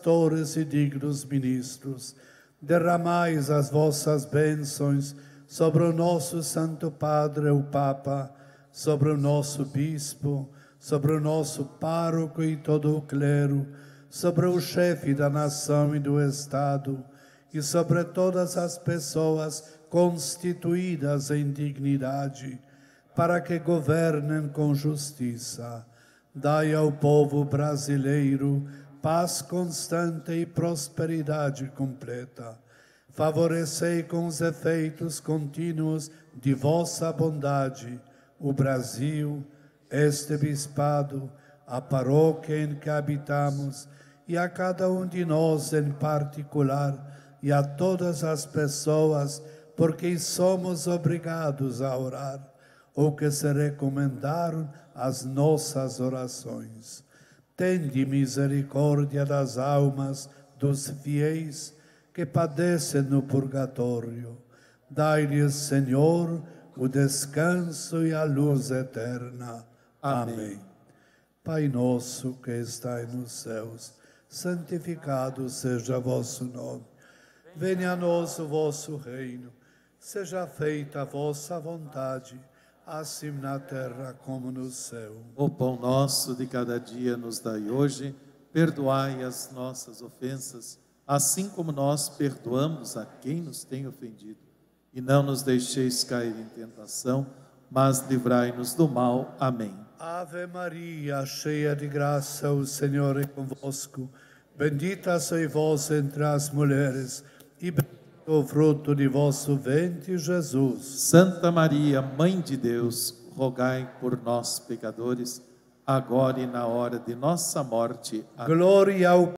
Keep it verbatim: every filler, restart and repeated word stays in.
pastores e dignos ministros, derramais as vossas bênçãos sobre o nosso Santo Padre, o Papa, sobre o nosso Bispo, sobre o nosso pároco e todo o clero, sobre o chefe da nação e do Estado, e sobre todas as pessoas constituídas em dignidade, para que governem com justiça. Dai ao povo brasileiro paz constante e prosperidade completa. Favorecei com os efeitos contínuos de vossa bondade o Brasil, este bispado, a paróquia em que habitamos e a cada um de nós em particular e a todas as pessoas por quem somos obrigados a orar ou que se recomendaram as nossas orações. Tende misericórdia das almas dos fiéis que padecem no purgatório. Dai-lhes, Senhor, o descanso e a luz eterna. Amém. Amém. Pai nosso que estais nos céus, santificado seja vosso nome. Venha a nós o vosso reino. Seja feita a vossa vontade, assim na terra como no céu. O pão nosso de cada dia nos dai hoje. Perdoai as nossas ofensas, assim como nós perdoamos a quem nos tem ofendido. E não nos deixeis cair em tentação, mas livrai-nos do mal. Amém. Ave Maria, cheia de graça, o Senhor é convosco. Bendita sois vós entre as mulheres, e bendito o fruto de vosso ventre, Jesus. Santa Maria, Mãe de Deus, rogai por nós, pecadores, agora e na hora de nossa morte. Amém. Glória ao